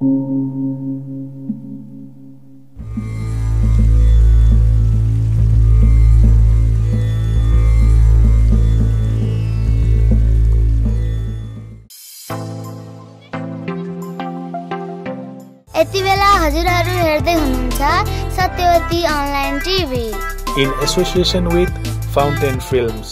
यति बेला हजुरहरू हेर्दै हुनुहुन्छ Satyawati online TV in association with Fountain Films.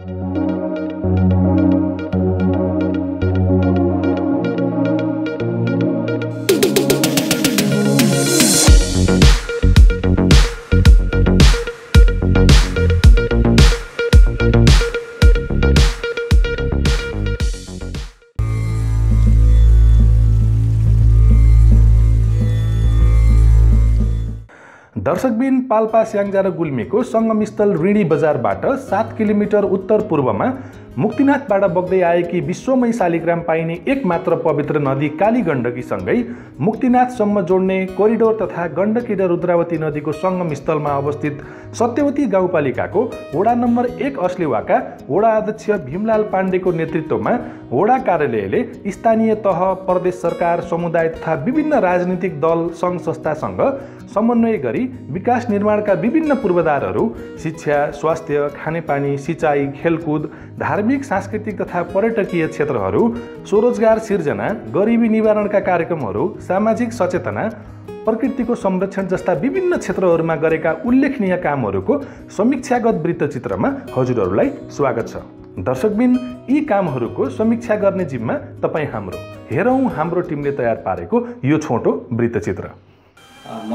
दर्शकबिन पाल्पा स्याङ्जा र गुल्मीको सङ्गमस्थल ऋणी बजारबाट 7 किलोमिटर उत्तर पूर्वमा मुक्तिनाथबाट बग्दै आएकी विश्वमै शालिग्राम पाइने एकमात्र पवित्र नदी काली गण्डकीसँगै मुक्तिनाथसम्म जोड्ने कोरिडोर तथा गण्डकी र रुद्रावती नदीको सङ्गमस्थलमा अवस्थित सत्यवती गाउँपालिकाको वडा नम्बर 1 अस्लेवाका वडा अध्यक्ष भीमलाल पाण्डेको नेतृत्वमा वडा कार्यालयले स्थानीय तह, प्रदेश सरकार, समुदाय तथा विभिन्न राजनीतिक दल, सङ्घ संस्थासँग समन्वय गरी विकास निर्माणका विभिन्न पूर्वाधारहरू शिक्षा, स्वास्थ्य, खानेपानी, सिँचाइ, खेलकुद, धार्मिक, सांस्कृतिक तथा पर्यटकीय क्षेत्रहरू, स्वरोजगार सिर्जना, गरिबी निवारणका कार्यक्रमहरू, सामाजिक सचेतना, प्रकृतिको संरक्षण जस्ता विभिन्न क्षेत्रहरूमा गरेका उल्लेखनीय कामहरूको समीक्षागत वृत्तचित्रमा हजुरहरूलाई स्वागत छ। दर्शकबिन, यी कामहरूको समीक्षा गर्ने जिम्मा तपाईँ हाम्रो। हेरौँ हाम्रो टिमले तयार पारेको यो छोटो वृत्तचित्र। म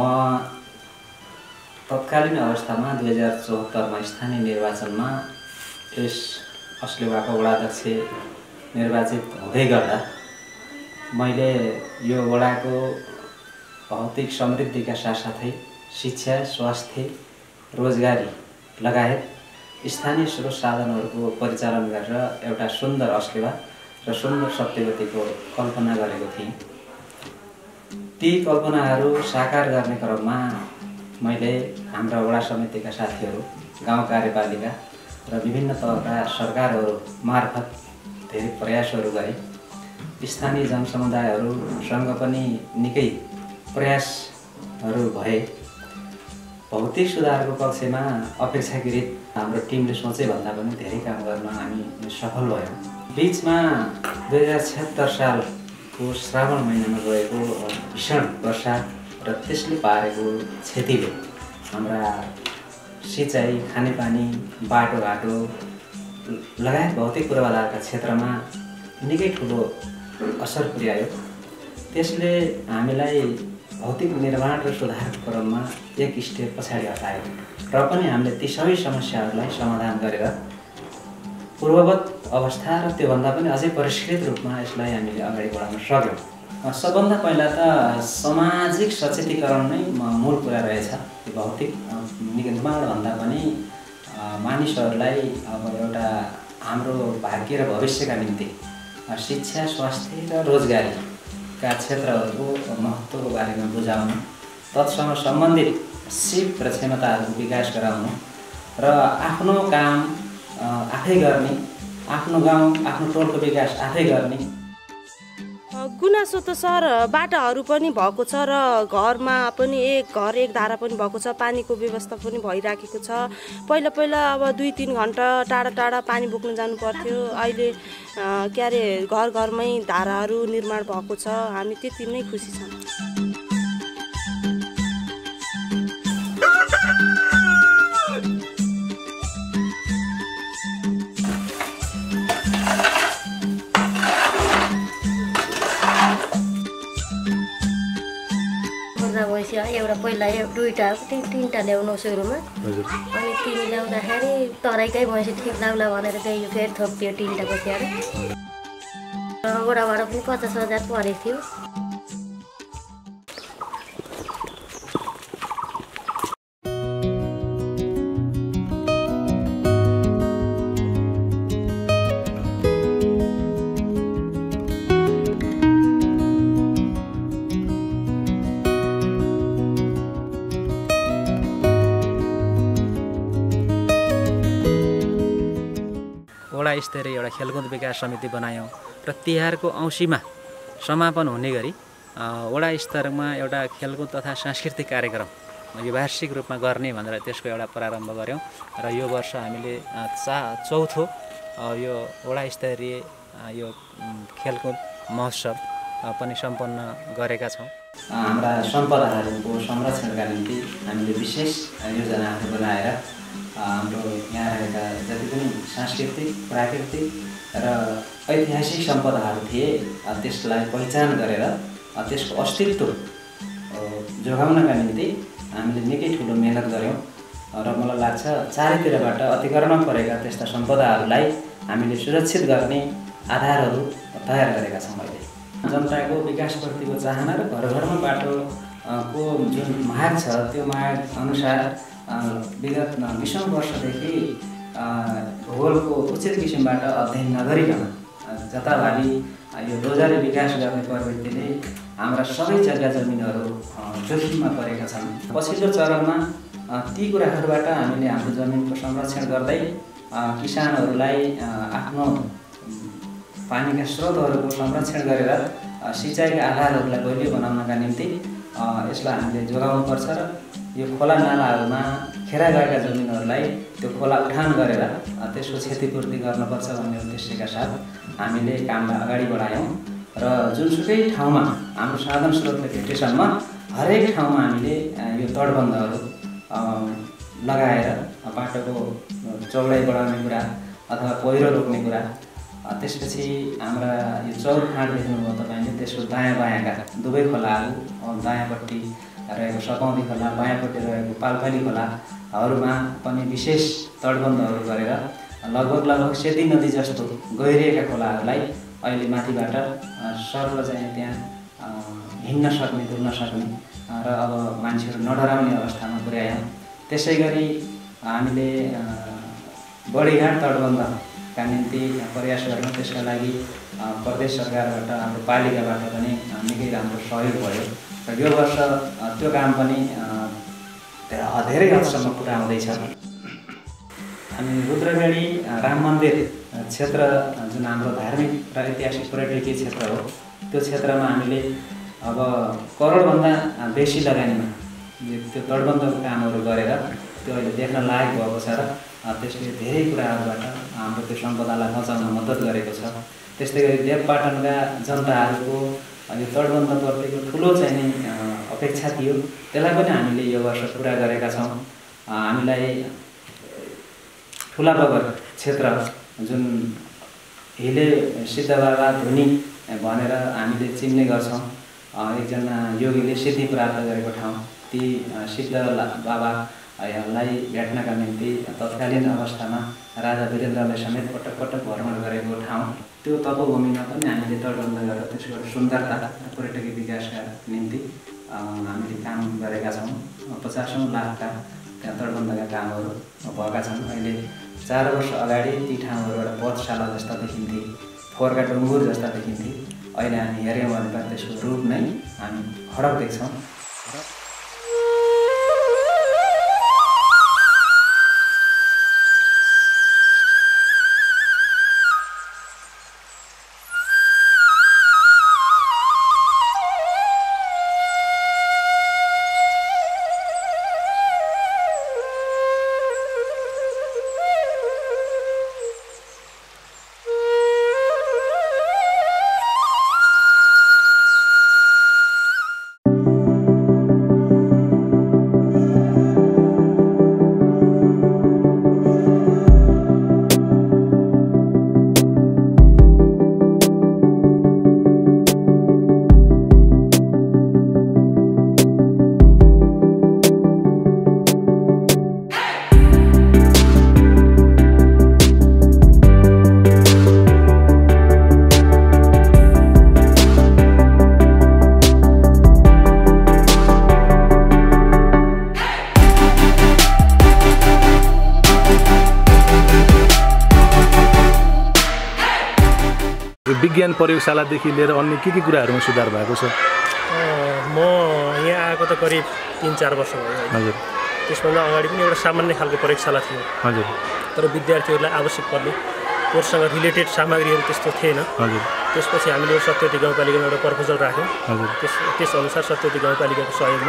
तत्कालीन अवस्थामा 2074मा स्थानीय निर्वाचनमा यस अस्लेवाको वडाध्यक्ष निर्वाचित हुँदै गर्दा मैले यो वडाको भौतिक समृद्धिका साथसाथै शिक्षा, स्वास्थ्य, रोजगारी लगायत स्थानीय स्रोत साधनहरूको परिचालन गरेर एउटा सुन्दर अस्लेवा र सुन्दर सत्यवतीको कल्पना गरेको थिएँ। ती कल्पनाहरू साकार गर्ने क्रममा मैले हाम्रा वडा समितिका साथीहरू, गाउँ कार्यपालिका र विभिन्न तहका सरकारहरू मार्फत धेरै प्रयासहरू गरे। स्थानीय जनसमुदायहरूसँग पनि निकै प्रयासहरू भए। भौतिक सुधारको पक्षमा अपेक्षाकृत हाम्रो टिमले सोचे भन्दा पनि धेरै काम गर्न हामी सफल भयौँ। बिचमा 2076 सालको श्रावण महिनामा गएको भीषण वर्षा र त्यसले पारेको क्षतिले हाम्रा सिँचाइ, खानेपानी, बाटोघाटो लगायत भौतिक पूर्वाधारका क्षेत्रमा निकै ठुलो असर पुर्यायो। त्यसले हामीलाई भौतिक निर्माण र सुधारको क्रममा एक स्टेप पछाडि हटायो र पनि हामीले ती सबै समस्याहरूलाई समाधान गरेर पूर्ववत अवस्था र त्योभन्दा पनि अझै परिष्कृत रूपमा यसलाई हामीले अगाडि बढाउन सक्यौँ। सबभन्दा पहिला त सामाजिक सचेतीकरण नै मूल कुरा रहेछ। भौतिक निर्माणभन्दा पनि मानिसहरूलाई अब एउटा हाम्रो भाग्य र भविष्यका निम्ति शिक्षा, स्वास्थ्य र रोजगारीका क्षेत्रहरूको महत्त्वको बारेमा बुझाउनु, तत्सँग सम्बन्धित सिप र क्षमताहरूको विकास गराउनु र आफ्नो काम आफै गर्ने, आफ्नो गाउँ, आफ्नो टोलको विकास आफै गर्ने। गुनासो त सर बाटाहरू पनि भएको छ र घरमा पनि एक धारा पनि भएको छ। पानीको व्यवस्था पनि भइराखेको छ। पहिला अब 2-3 घन्टा टाढा पानी बोक्न जानु पर्थ्यो। अहिले के अरे घरमै धाराहरू निर्माण भएको छ। हामी त्यति नै खुसी छौँ। एउटा पहिला 2टा 3टा ल्याउनु सुरुमा, अनि 3 ल्याउँदाखेरि तराईकै भैँसी ठिक लाग्ला भनेर चाहिँ फेरि थपियो 3टा पछाड। वडाबाट पनि 50,000 परेको थियो। स्तरीय एउटा खेलकुद विकास समिति बनायौँ र तिहारको औँसीमा समापन हुने गरी वडा स्तरमा एउटा खेलकुद तथा सांस्कृतिक कार्यक्रम यो वार्षिक रूपमा गर्ने भनेर त्यसको एउटा प्रारम्भ गऱ्यौँ र यो वर्ष हामीले चौथो यो वडा स्तरीय यो खेलकुद महोत्सव पनि सम्पन्न गरेका छौँ। हाम्रा सम्पदाहरूको संरक्षणका निम्ति हामीले विशेष योजनाहरू बनाएर हाम्रो यहाँ रहेका जति पनि सांस्कृतिक प्राकृतिक र ऐतिहासिक सम्पदाहरू थिए त्यसलाई पहिचान गरेर त्यसको अस्तित्व जोगाउनका निम्ति हामीले निकै ठुलो मेहनत गऱ्यौँ र मलाई लाग्छ चारैतिरबाट अतिक्रमण परेका त्यस्ता सम्पदाहरूलाई हामीले सुरक्षित गर्ने आधारहरू तयार गरेका छौँ। अहिले जनताको विकासप्रतिको चाहना र घर घरमा बाटोको जुन माग छ त्यो माग अनुसार विगत 20औं वर्षदेखि भूगोलको उचित किसिमबाट अध्ययन नगरिकन जताभावी यो रोजगारी विकास गर्ने प्रवृत्तिले हाम्रा सबै जग्गा जमिनहरू जोखिममा परेका छन्। पछिल्लो चरणमा ती कुराहरूबाट हामीले हाम्रो जमिनको संरक्षण गर्दै किसानहरूलाई आफ्नो पानीका स्रोतहरूको संरक्षण गरेर सिँचाइका आधारहरूलाई बलियो बनाउनका निम्ति यसलाई हामीले जोगाउनुपर्छ र यो खोला नालाहरूमा खेरा गएका जमिनहरूलाई त्यो खोला उठान गरेर त्यसको क्षतिपूर्ति गर्नुपर्छ भन्ने उद्देश्यका साथ हामीले कामलाई अगाडि बढायौँ र जुनसुकै ठाउँमा हाम्रो साधन स्रोतले भेटेसम्म हरेक ठाउँमा हामीले यो तटबन्धहरू लगाएर बाटोको चौडाइ बढाउने कुरा अथवा पहिरो रोक्ने कुरा त्यसपछि हाम्रा यो चौर फाँट देख्नुभयो तपाईँले त्यसको दायाँ बायाँका दुवै खोलाहरू दायाँपट्टि रहेको सपौँदी खोला बायाँपट्टि रहेको पाल्पाली खोलाहरूमा पनि विशेष तटबन्धहरू गरेर लगभग सेती नदी जस्तो गहिरिएका खोलाहरूलाई अहिले माथिबाट सर्व चाहिँ त्यहाँ हिँड्न सक्ने डुल्न सक्ने र अब मान्छेहरू नडराउने अवस्थामा पुर्यायौँ। त्यसै गरी हामीले बढीघाट तटबन्धका निम्ति प्रयास गर्यौँ। त्यसका लागि प्रदेश सरकारबाट हाम्रो पालिकाबाट पनि निकै राम्रो सहयोग भयो र यो वर्ष त्यो काम पनि धेरै हदसम्म पुरा हुँदैछ। अनि रुद्रवेणी राम मन्दिर क्षेत्र जुन हाम्रो धार्मिक र ऐतिहासिक पर्यटकीय क्षेत्र हो त्यो क्षेत्रमा हामीले अब करोडभन्दा बेसी लगानीमा त्यो तटबन्धको कामहरू गरेर त्यो अहिले देख्न लायक भएको छ र त्यसले धेरै कुराहरूबाट हाम्रो त्यो सम्पदालाई बचाउन मद्दत गरेको छ। त्यस्तै गरी देवपाटनका जनताहरूको यो तटबन्धप्रतिको ठुलो चाहिँ नि अपेक्षा थियो, त्यसलाई पनि हामीले यो वर्ष पुरा गरेका छौँ। हामीलाई ठुला बगर क्षेत्र जुन हिले सिद्धबाबा धुनी भनेर हामीले चिन्ने गर्छौँ, एकजना योगीले सिद्धि प्राप्त गरेको ठाउँ, ती सिद्ध बाबालाई भेट्नका निम्ति तत्कालीन अवस्थामा राजा वीरेन्द्रले समेत पटक पटक भ्रमण गरेको ठाउँ, त्यो तपोभूमिमा पनि हामीले तटबन्ध गरेर त्यसको सुन्दरता पर्यटकीय विकासका निम्ति हामीले काम गरेका छौँ। 50औं लाखका त्यहाँ तटबन्धका कामहरू भएका छन्। अहिले 4 वर्ष अगाडि ती ठाउँहरूबाट पथशाला जस्ता देखिन्थे, फोहोरका डुङ्गुर जस्ता देखिन्थे। अहिले हामी हेऱ्यौँ भने त्यसको रूप नै हामी फरक देख्छौँ। विज्ञान प्रयोगशालादेखि लिएर अन्य के कुराहरूमा सुधार भएको छ? म यहाँ आएको त करिब 3-4 वर्ष भयो। हजुर। त्यसभन्दा अगाडि पनि एउटा सामान्य खालको प्रयोगशाला थियो। हजुर। तर विद्यार्थीहरूलाई आवश्यक पर्ने कोर्ससँग रिलेटेड सामग्रीहरू त्यस्तो थिएन। हजुर। त्यसपछि हामीले सत्यवती गाउँपालिकामा एउटा प्रपोजल राख्यौँ। त्यसअनुसार सत्यवती गाउँपालिकाको सहयोगमा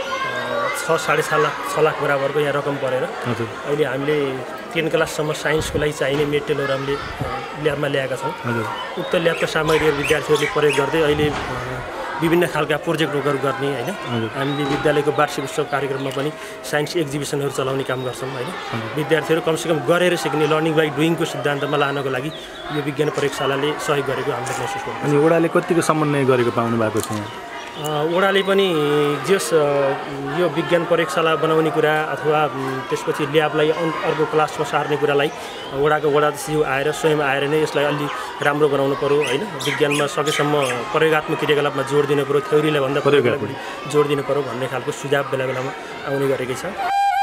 6.5 लाख बराबरको यहाँ रकम परेर अहिले हामीले 10 क्लाससम्म साइन्सको लागि चाहिने मेटेरियलहरू हामीले ल्याबमा ल्याएका छौँ। उक्त ल्याबका सामग्रीहरू विद्यार्थीहरूले प्रयोग गर्दै अहिले विभिन्न खालका प्रोजेक्टहरू गर्ने होइन। हामीले विद्यालयको वार्षिक उत्सव कार्यक्रममा पनि साइन्स एक्जिबिसनहरू चलाउने काम गर्छौँ होइन। विद्यार्थीहरू कमसेकम गरेर सिक्ने लर्निङ बाई डुइङको सिद्धान्तमा लानको लागि यो विज्ञान प्रयोगशालाले सहयोग गरेको हामीले महसुस गर्छौँ। अनि वडाले कतिको समन्वय गरेको पाउनु भएको छ? वडाले पनि जस यो विज्ञान प्रयोगशाला बनाउने कुरा अथवा त्यसपछि ल्याबलाई अर्को क्लासमा सार्ने कुरालाई वडाको वडाध्यक्ष आएर स्वयं आएर नै यसलाई अलि राम्रो बनाउनु पर्यो होइन। विज्ञानमा सकेसम्म प्रयोगात्मक क्रियाकलापमा जोड दिनु पर्यो, थ्योरीलाई भन्दा प्रयोगलाई जोड दिनु पर्यो भन्ने खालको सुझाव बेला बेलामा आउने गरेकै छ।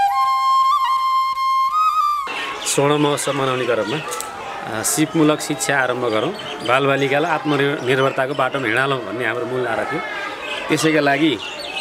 स्वर्ण महोत्सव मनाउने क्रममा सिपमूलक शिक्षा आरम्भ गरौँ, बालबालिकालाई आत्मनिर्भरताको बाटोमा हिँडालौँ भन्ने हाम्रो मूल नारा थियो। त्यसैका लागि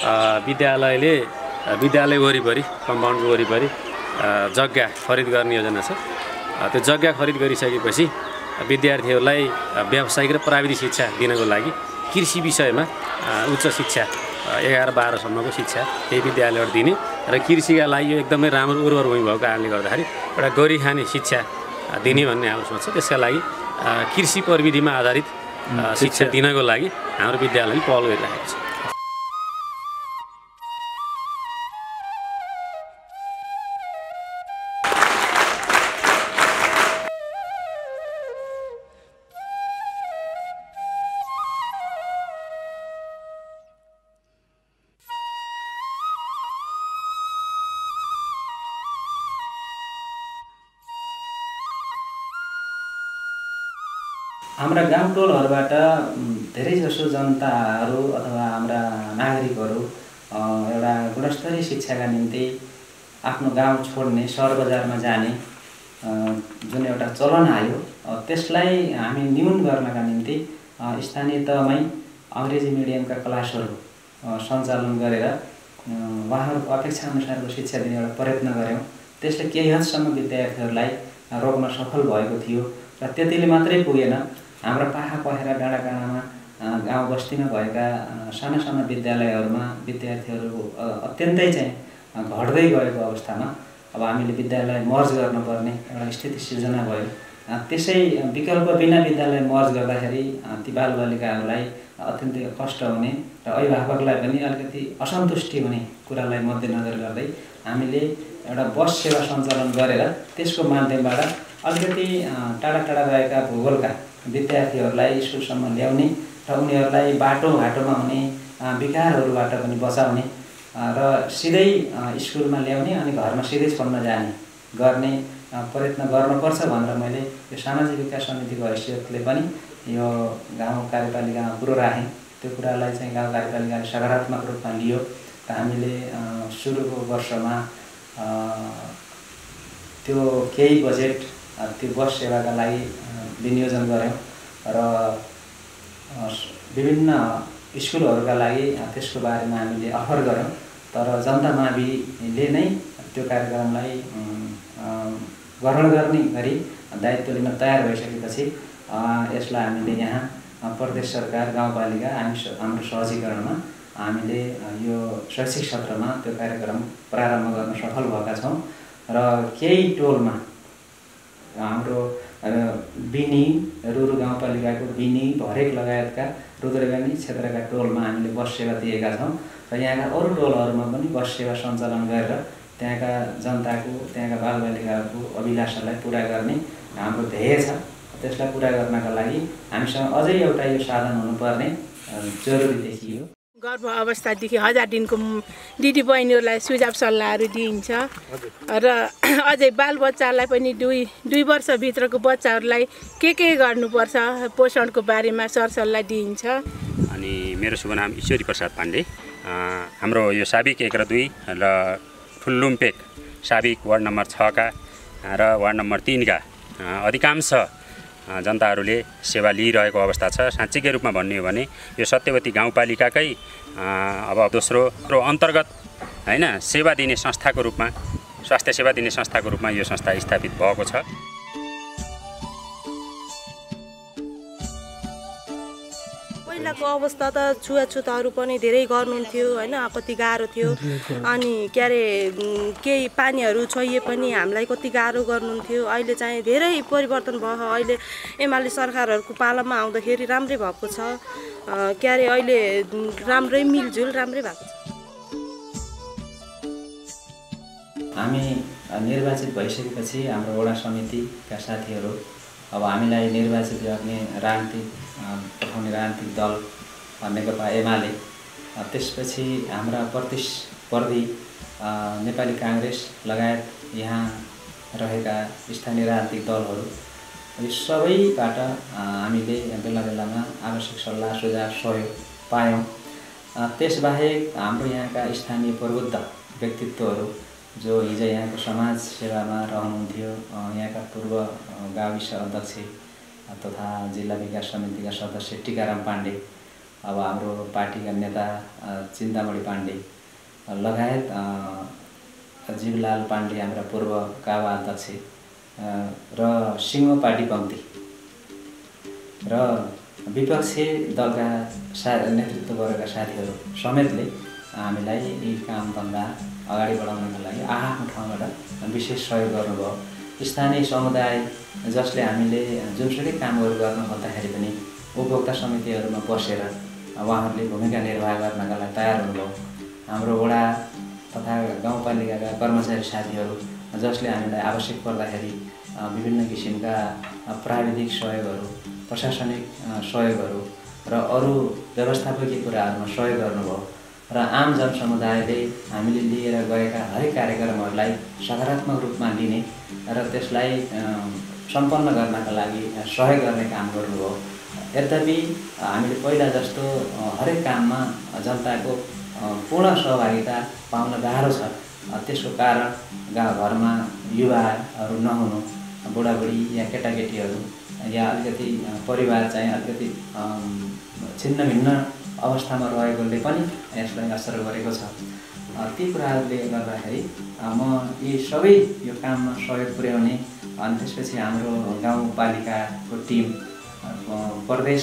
विद्यालय वरिपरि कम्पाउन्डको वरिपरि जग्गा खरिद गर्ने योजना छ। त्यो जग्गा खरिद गरिसकेपछि विद्यार्थीहरूलाई व्यावसायिक र प्राविधिक शिक्षा दिनको लागि कृषि विषयमा उच्च शिक्षा 11-12सम्मको शिक्षा त्यही विद्यालयबाट दिने र कृषिका लागि यो एकदमै राम्रो उर्वर भूमि भएको कारणले गर्दाखेरि एउटा गरी खाने शिक्षा दिने भन्ने हाम्रो सोच छ। त्यसका लागि कृषि प्रविधिमा आधारित शिक्षा दिनको लागि हाम्रो विद्यालयले पहल गरिरहेको छ। हाम्रा गाउँ टोलहरूबाट धेरैजसो जनताहरू अथवा हाम्रा नागरिकहरू एउटा गुणस्तरीय शिक्षाका निम्ति आफ्नो गाउँ छोड्ने सहर बजारमा जाने जुन एउटा चलन आयो त्यसलाई हामी न्यून गर्नका निम्ति स्थानीय तहमै अङ्ग्रेजी मिडियमका क्लासहरू सञ्चालन गरेर उहाँहरूको अपेक्षा अनुसारको शिक्षा दिने एउटा प्रयत्न गऱ्यौँ। त्यसले केही हदसम्म विद्यार्थीहरूलाई रोक्न सफल भएको थियो र त्यतिले मात्रै पुगेन। हाम्रा पाखा पखेरा डाँडाकाँडामा गाउँ बस्तीमा भएका साना साना विद्यालयहरूमा विद्यार्थीहरू अत्यन्तै चाहिँ घट्दै गएको अवस्थामा अब हामीले विद्यालय मर्ज गर्नुपर्ने एउटा स्थिति सिर्जना भयो। त्यसै विकल्प बिना विद्यालय मर्ज गर्दाखेरि ती बालबालिकाहरूलाई अत्यन्तै कष्ट हुने र अभिभावकलाई पनि अलिकति असन्तुष्टि हुने कुरालाई मध्यनजर गर्दै हामीले एउटा बस सेवा सञ्चालन गरेर त्यसको माध्यमबाट अलिकति टाढा टाढा रहेका भूगोलका विद्यार्थीहरूलाई स्कुलसम्म ल्याउने र उनीहरूलाई बाटोघाटोमा हुने विकारहरूबाट पनि बचाउने र सिधै स्कुलमा ल्याउने अनि घरमा सिधै छोड्न जाने गर्ने प्रयत्न गर्नुपर्छ भनेर मैले यो सामाजिक विकास समितिको हैसियतले पनि यो गाउँ कार्यपालिकामा कुरो राखेँ। त्यो कुरालाई चाहिँ गाउँ कार्यपालिकाले सकारात्मक रूपमा लियो र हामीले सुरुको वर्षमा त्यो केही बजेट त्यो बस सेवाका लागि विनियोजन गऱ्यौँ र विभिन्न स्कुलहरूका लागि त्यसको बारेमा हामीले अफर गऱ्यौँ। तर जनता माविले नै त्यो कार्यक्रमलाई ग्रहण गर्ने गरी दायित्व लिन तयार भइसकेपछि यसलाई हामीले यहाँ प्रदेश सरकार गाउँपालिका हाम्रो सहजीकरणमा हामीले यो शैक्षिक सत्रमा त्यो कार्यक्रम प्रारम्भ गर्न सफल भएका छौँ र केही टोलमा हाम्रो बिनी रुरु गाउँपालिकाको बिनी भरेक लगायतका रुद्रगानी क्षेत्रका टोलमा हामीले बस सेवा दिएका छौँ र यहाँका अरू टोलहरूमा पनि बस सेवा सञ्चालन गरेर त्यहाँका जनताको त्यहाँका बालबालिकाहरूको अभिलाषालाई पुरा गर्ने हाम्रो ध्येय छ। त्यसलाई पुरा गर्नका लागि हामीसँग अझै एउटा यो साधन हुनुपर्ने जरुरी देखियो। गर्भ अवस्थादेखि 1000 दिनको दिदी बहिनीहरूलाई सुझाव सल्लाहहरू दिइन्छ र अझै बालबच्चालाई पनि दुई वर्षभित्रको बच्चाहरूलाई के गर्नुपर्छ पोषणको बारेमा सरसल्लाह दिइन्छ। अनि मेरो शुभ नाम ईश्वरी प्रसाद पाण्डे। हाम्रो यो साबिक 1 र 2 र फुल्लुम्पेक साबिक वार्ड नम्बर 6 का र वार्ड नम्बर 3 का अधिकांश जनताहरूले सेवा लिइरहेको अवस्था छ। साँच्चीकै रूपमा भन्ने हो भने यो सत्यवती गाउँपालिकाकै अब दोस्रो अन्तर्गत हैन सेवा दिने संस्थाको रूपमा स्वास्थ्य सेवा दिने संस्थाको रूपमा यो संस्था स्थापित भएको छ। पहिलाको अवस्था त छुवाछुतहरू पनि धेरै गर्नुहुन्थ्यो होइन, कति गाह्रो थियो। अनि के अरे केही पानीहरू छोइए पनि हामीलाई कति गाह्रो गर्नुहुन्थ्यो। अहिले चाहिँ धेरै परिवर्तन भयो। अहिले एमाले सरकारहरूको पालामा आउँदाखेरि राम्रै भएको छ। के अरे अहिले राम्रै मिलजुल राम्रै भएको छ। हामी निर्वाचित भइसकेपछि हाम्रो वडा समितिका साथीहरू अब हामीलाई निर्वाचित गर्ने पठाउने राजनीतिक दल नेकपा एमाले, त्यसपछि हाम्रा प्रतिस्पर्धी नेपाली काङ्ग्रेस लगायत यहाँ रहेका स्थानीय राजनीतिक दलहरू, यो सबैबाट हामीले बेला बेलामा आवश्यक सल्लाह सुझाव सहयोग पायौँ। त्यसबाहेक हाम्रो यहाँका स्थानीय प्रबुद्ध व्यक्तित्वहरू जो हिजो यहाँको समाज सेवामा रहनुहुन्थ्यो, यहाँका पूर्व गाविस अध्यक्ष तथा जिल्ला विकास समितिका सदस्य टिकाराम पाण्डे, अब हाम्रो पार्टीका नेता चिन्तामणि पाण्डे लगायत जीवलाल पाण्डे हाम्रा पूर्व कावा अध्यक्ष र सिंह पार्टी पङ्क्ति र विपक्षी दलका नेतृत्व गरेका साथीहरू समेतले हामीलाई यी काम धन्दा अगाडि बढाउनको लागि आफ्नो ठाउँबाट विशेष सहयोग गर्नुभयो। स्थानीय समुदाय जसले हामीले जुनसुकै कामहरू गर्न खोज्दाखेरि पनि उपभोक्ता समितिहरूमा बसेर उहाँहरूले भूमिका निर्वाह गर्नका लागि तयार हुनुभयो। हाम्रो वडा तथा गाउँपालिकाका कर्मचारी साथीहरू जसले हामीलाई आवश्यक पर्दाखेरि विभिन्न किसिमका प्राविधिक सहयोगहरू, प्रशासनिक सहयोगहरू र अरू व्यवस्थापकीय कुराहरूमा सहयोग गर्नुभयो। र आम जनसमुदायले हामीले लिएर गएका हरेक कार्यक्रमहरूलाई सकारात्मक रूपमा लिने र त्यसलाई सम्पन्न गर्नका लागि सहयोग गर्ने काम गर्नुभयो। यद्यपि हामीले पहिला जस्तो हरेक काममा जनताको पूर्ण सहभागिता पाउन गाह्रो छ। त्यसको कारण गाउँघरमा युवाहरू नहुनु, बुढाबुढी या केटाकेटीहरू या अलिकति परिवार चाहिँ अलिकति छिन्न भिन्न अवस्थामा रहेकोले पनि यसलाई असर गरेको छ। ती कुराहरूले गर्दाखेरि म यी सबै यो काममा सहयोग पुर्याउने अनि त्यसपछि हाम्रो गाउँपालिकाको टिम, प्रदेश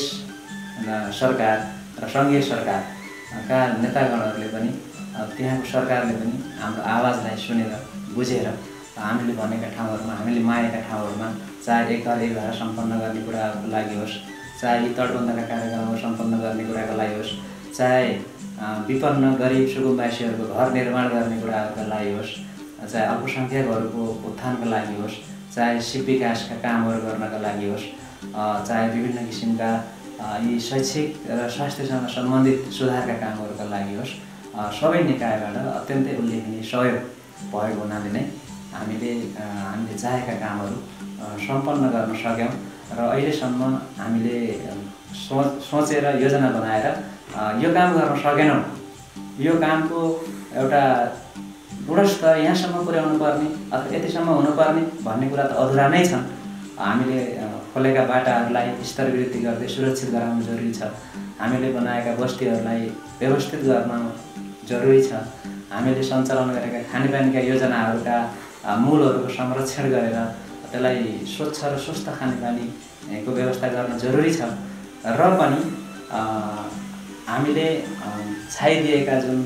सरकार र सङ्घीय सरकारका नेतागणहरूले पनि त्यहाँको सरकारले पनि हाम्रो आवाजलाई सुनेर बुझेर हामीले भनेका ठाउँहरूमा, हामीले मागेका ठाउँहरूमा, चाहे एक घर सम्पन्न गर्ने कुराहरूको लागि होस्, चाहे यी तटबन्धका कार्यक्रमहरू सम्पन्न गर्ने कुराको लागि होस्, चाहे विपन्न गरिब सुकुम्बासीहरूको घर निर्माण गर्ने कुराहरूका लागि होस्, चाहे अल्पसङ्ख्यकहरूको उत्थानका लागि होस्, चाहे सिप विकासका कामहरू गर्नका लागि होस्, चाहे विभिन्न किसिमका यी शैक्षिक र स्वास्थ्यसँग सम्बन्धित सुधारका कामहरूका लागि होस्, सबै निकायबाट अत्यन्तै उल्लेखनीय सहयोग भएको हुनाले नै हामीले चाहेका कामहरू सम्पन्न गर्न सक्यौँ। र अहिलेसम्म हामीले सोचेर योजना बनाएर यो काम गर्न सकेनौँ, यो कामको एउटा गुणस्तर यहाँसम्म पुर्याउनु पर्ने अथवा यतिसम्म हुनुपर्ने भन्ने कुरा त अधुरा नै छन्। हामीले खोलेका बाटाहरूलाई स्तरवृद्धि गर्दै सुरक्षित गराउनु जरुरी छ। हामीले बनाएका बस्तीहरूलाई व्यवस्थित गर्न जरुरी छ। हामीले सञ्चालन गरेका खानेपानीका योजनाहरूका मूलहरूको संरक्षण गरेर त्यसलाई स्वच्छ र स्वस्थ खानेपानीको व्यवस्था गर्न जरुरी छ। र पनि हामीले छाइदिएका जुन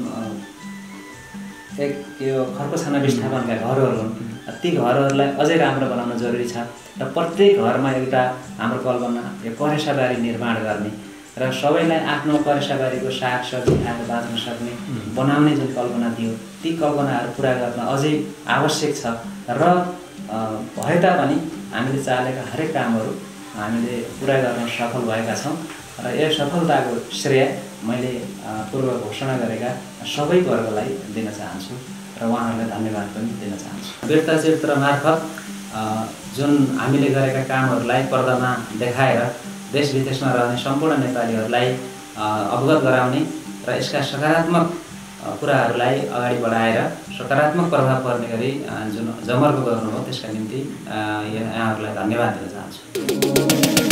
यो खर्कोछाना विस्थापनका घरहरू हुन्, ती घरहरूलाई अझै राम्रो बनाउन जरुरी छ। र प्रत्येक घरमा एउटा हाम्रो कल्पना यो करेसाबारी निर्माण गर्ने र सबैलाई आफ्नो करेसाबारीको सागसब्जी खाएर बाँच्न सक्ने बनाउने जुन कल्पना थियो, ती कल्पनाहरू पुरा गर्न अझै आवश्यक छ। र भए तापनि हामीले चालेका हरेक कामहरू हामीले पुरा गर्न सफल भएका छौँ। र यो सफलताको श्रेय मैले पूर्व घोषणा गरेका सबै वर्गलाई दिन चाहन्छु र उहाँहरूलाई धन्यवाद पनि दिन चाहन्छु। वृत्तचित्र मार्फत जुन हामीले गरेका कामहरूलाई पर्दामा देखाएर देश विदेशमा रहने सम्पूर्ण नेपालीहरूलाई अवगत गराउने र यसका सकारात्मक कुराहरूलाई अगाडि बढाएर सकारात्मक प्रभाव पर्ने गरी जुन जमर्को गर्नुभयो त्यसका निम्ति यहाँहरूलाई धन्यवाद दिन चाहन्छु।